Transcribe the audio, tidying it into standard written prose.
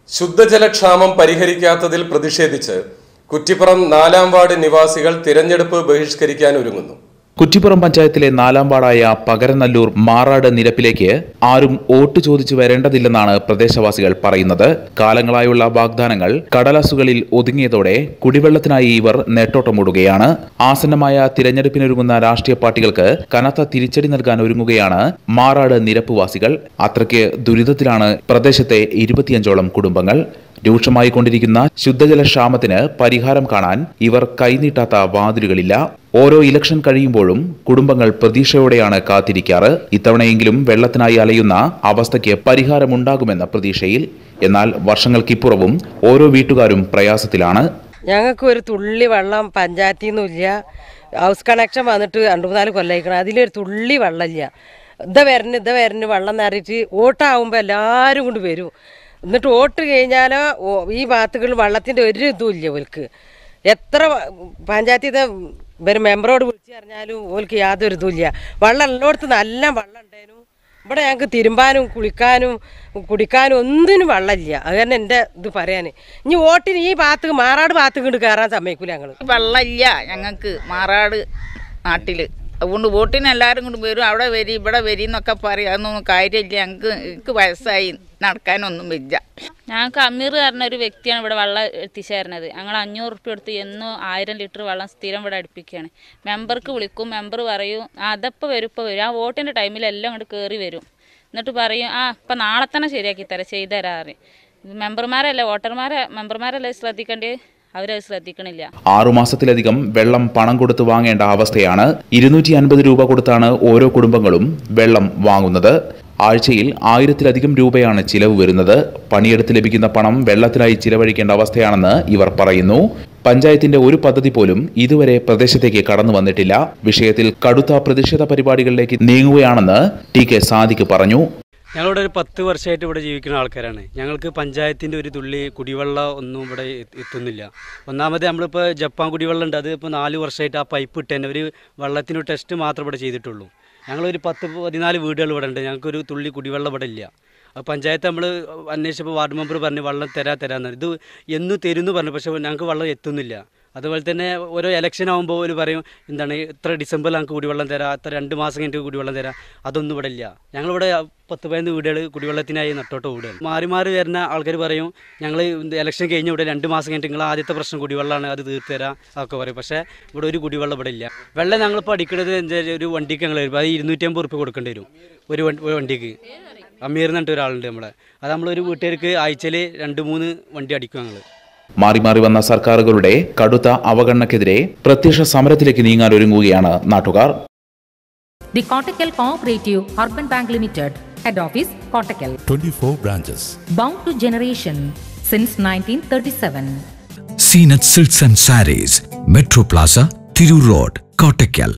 ശുദ്ധജലക്ഷാമം പരിഹരിക്കാത്തതിൽ പ്രതിഷേധിച്ച് കുറ്റിപ്പുറം 4-ാം വാർഡ് നിവാസികൾ തിരഞ്ഞെടുപ്പ് ബഹിഷ്കരിക്കാൻ ഒരുങ്ങുന്നു. കുറ്റിപ്പുറം പഞ്ചായത്തിലെ 4-ാം വാർഡായ പകരനല്ലൂർ മാറാട് നിരപ്പിലേക്ക് ആരും വോട്ട് ചോദിച്ചു വരേണ്ടതില്ലെന്നാണ് പ്രദേശവാസികൾ പറയുന്നത്. കാലങ്ങളായുള്ള വാഗ്ദാനങ്ങൾ കടലാസുകളിൽ ഒതുങ്ങിയതോടെ കുടിവെള്ളത്തിനായി ഇവർ നെട്ടോട്ടമോടുകയാണ്. ആസന്നമായ തിരഞ്ഞെടുപ്പിനൊരുങ്ങുന്ന രാഷ്ട്രീയ പാർട്ടികൾക്ക് കനത്ത തിരിച്ചടി നൽകാൻ ഒരുങ്ങുകയാണ് മാറാട് നിരപ്പുവാസികൾ. അത്രയ്ക്ക് ദുരിതത്തിലാണ് പ്രദേശത്തെ 25ഓളം കുടുംബങ്ങൾ. രൂക്ഷമായിക്കൊണ്ടിരിക്കുന്ന ശുദ്ധജലക്ഷാമത്തിന് പരിഹാരം കാണാൻ ഇവർ കൈനീട്ടാത്ത വാതിലുകളില്ല. ഓരോ ഇലക്ഷൻ കഴിയുമ്പോഴും കുടുംബങ്ങൾ പ്രതീക്ഷയോടെയാണ് കാത്തിരിക്കാറ്. ഇത്തവണയെങ്കിലും വെള്ളത്തിനായി അലയുന്ന അവസ്ഥയ്ക്ക് പരിഹാരമുണ്ടാകുമെന്ന പ്രതീക്ഷയിൽ. എന്നാൽ വർഷങ്ങൾക്കിപ്പുറവും ഓരോ വീട്ടുകാരും പ്രയാസത്തിലാണ്. ഞങ്ങൾക്ക് ഒരു തുള്ളി വെള്ളം പഞ്ചായത്തിൽ നിന്നില്ല. ഹൗസ് കണക്ഷൻ വന്നിട്ട് 2-3 കൊല്ലമായിക്കണം. അതിലൊരു തുള്ളി വെള്ളമില്ല. ഇത വരന് വെള്ളം നിറയിട്ട് വോട്ടാകുമ്പോൾ എല്ലാവരും കൊണ്ട് വരും. എന്നിട്ട് വോട്ട് കഴിഞ്ഞാലോ ഈ ഭാഗത്തുകളിൽ വെള്ളത്തിൻ്റെ ഒരു ഇതും ഇല്ല. ഓൽക്ക് എത്ര പഞ്ചായത്തിൽ മെമ്പറോട് വിളിച്ച് പറഞ്ഞാലും ഓൽക്ക് യാതൊരു ഇതും ഇല്ല. വെള്ളം എല്ലായിടത്തും നല്ല വെള്ളം ഉണ്ടായിരുന്നു. ഇവിടെ ഞങ്ങൾക്ക് തിരുമ്പാനും കുളിക്കാനും കുടിക്കാനും ഒന്നിനും വെള്ളമില്ല. അത് തന്നെ എൻ്റെ ഇത് പറയാൻ. ഇനി വോട്ടിന് ഈ ഭാഗത്ത് മാറാട് ഭാഗത്ത് കൊണ്ട് കയറാൻ സമ്മതിക്കില്ല. ഞങ്ങൾ വെള്ളമില്ല ഞങ്ങൾക്ക് മാറാട് നാട്ടിൽ. അതുകൊണ്ട് വോട്ടിന് എല്ലാവരും കൊണ്ട് വരും. അവിടെ വരി ഇവിടെ വരി എന്നൊക്കെ പറയും. അതൊന്നും കാര്യമില്ല. എനിക്ക് വയസ്സായി, നടക്കാനൊന്നും വെച്ച. ഞങ്ങൾക്ക് അമീർ പറഞ്ഞ ഒരു വ്യക്തിയാണ് ഇവിടെ വെള്ളം എത്തിച്ചേരുന്നത്. ഞങ്ങൾ 500 ഉറുപ്പ്യ കൊടുത്ത് എന്നും 1000 ലിറ്റർ വെള്ളം സ്ഥിരം ഇവിടെ അടുപ്പിക്കുകയാണ്. മെമ്പർക്ക് വിളിക്കും. മെമ്പർ പറയും അതപ്പോൾ വരും ഇപ്പോൾ വരും. ആ വോട്ടിൻ്റെ ടൈമിൽ എല്ലാം അങ്ങോട്ട് കയറി വരും. എന്നിട്ട് പറയും ഇപ്പം നാളെ തന്നെ ശരിയാക്കി തരാം, ചെയ്തു തരാം പറയും. മെമ്പർമാരല്ലേ മെമ്പർമാരല്ലേ ശ്രദ്ധിക്കേണ്ടത്, അവരത് ശ്രദ്ധിക്കണില്ല. 6 മാസത്തിലധികം വെള്ളം പണം കൊടുത്ത് വാങ്ങേണ്ട അവസ്ഥയാണ്. 250 രൂപ കൊടുത്താണ് ഓരോ കുടുംബങ്ങളും വെള്ളം വാങ്ങുന്നത്. ആഴ്ചയിൽ 1000-ലധികം രൂപയാണ് ചിലവ് വരുന്നത്. പണിയെടുത്ത് ലഭിക്കുന്ന പണം വെള്ളത്തിനായി ചിലവഴിക്കേണ്ട അവസ്ഥയാണെന്ന് ഇവർ പറയുന്നു. പഞ്ചായത്തിന്റെ ഒരു പദ്ധതി പോലും ഇതുവരെ പ്രദേശത്തേക്ക് കടന്നു വന്നിട്ടില്ല. വിഷയത്തിൽ കടുത്ത പ്രതിഷേധ പരിപാടികളിലേക്ക് നീങ്ങുകയാണെന്ന് ടി കെ സാദിഖ് പറഞ്ഞു. ഞങ്ങളിവിടെ ഒരു 10 വർഷമായിട്ട് ഇവിടെ ജീവിക്കുന്ന ആൾക്കാരാണ്. ഞങ്ങൾക്ക് പഞ്ചായത്തിൻ്റെ ഒരു തുള്ളി കുടിവെള്ളം ഒന്നും ഇവിടെ എത്തുന്നില്ല. ഒന്നാമത് നമ്മളിപ്പോൾ ജപ്പാൻ കുടിവെള്ളം ഉണ്ട്. അത് ഇപ്പോൾ 4 വർഷമായിട്ട് ആ പൈപ്പ് ഇട്ട് തന്നെ ഒരു വെള്ളത്തിനൊരു ടെസ്റ്റ് മാത്രം ഇവിടെ ചെയ്തിട്ടുള്ളൂ. ഞങ്ങളൊരു 10-14 വീടുകൾ ഇവിടെ ഉണ്ട്. ഞങ്ങൾക്കൊരു തുള്ളി കുടിവെള്ളം ഇവിടെ ഇല്ല. പഞ്ചായത്ത് നമ്മൾ അന്വേഷിച്ചപ്പോൾ വാർഡ് മെമ്പർ പറഞ്ഞ് വെള്ളം തരാമെന്ന്. ഇത് എന്നും തരുമെന്ന് പറഞ്ഞു. പക്ഷേ ഞങ്ങൾക്ക് വെള്ളം എത്തുന്നില്ല. അതുപോലെ തന്നെ ഓരോ ഇലക്ഷൻ ആകുമ്പോൾ ഒരു പറയും എന്താണ് ഇത്ര ഡിസംബറിൽ ഞങ്ങൾക്ക് കുടിവെള്ളം തരാം, അത്ര 2 മാസം കഴിഞ്ഞിട്ട് കുടിവെള്ളം തരാം. അതൊന്നും ഇവിടെ ഇല്ല. ഞങ്ങളിവിടെ 10-15 വീടുകൾ കുടിവെള്ളത്തിനായി നട്ടോട്ട് വീടുകൾ മാറി വരുന്ന ആൾക്കാർ പറയും ഞങ്ങൾ ഇലക്ഷൻ കഴിഞ്ഞ് ഇവിടെ 2 മാസം കഴിഞ്ഞിട്ട് നിങ്ങൾ ആദ്യത്തെ പ്രശ്നം കുടിവെള്ളമാണ്, അത് തീർത്ത് തരാം അതൊക്കെ പറയും. പക്ഷേ ഇവിടെ ഒരു കുടിവെള്ളം ഇവിടെ ഇല്ല. വെള്ളം ഞങ്ങളിപ്പോൾ അടിക്കുന്നത് ഒരു വണ്ടിക്ക് ഞങ്ങൾ വരും. അത് 250 ഉറുപ്പ്യ കൊടുക്കേണ്ടി വരും ഒരു വണ്ടിക്ക്. അമീർ എന്നിട്ട് ഒരാളുണ്ട് നമ്മളെ. അത് നമ്മളൊരു വീട്ടുകാർക്ക് ആഴ്ചയിൽ 2-3 വണ്ടി അടിക്കും ഞങ്ങൾ. മാറി മാറി വന്ന സർക്കാരുകളുടെ കടുത്ത അവഗണനക്കെതിരെ പ്രത്യക്ഷ സമരത്തിലേക്ക് നീങ്ങാൻ ഒരുങ്ങുകയാണ് നാട്ടുകാർ. The Kottakkal Cooperative Urban Bank Limited, Head Office, Kottakkal. 24 branches. Bound to generation since 1937. Seenat Silks and Sarees, Metro Plaza, Thiru Road, Kottakkal.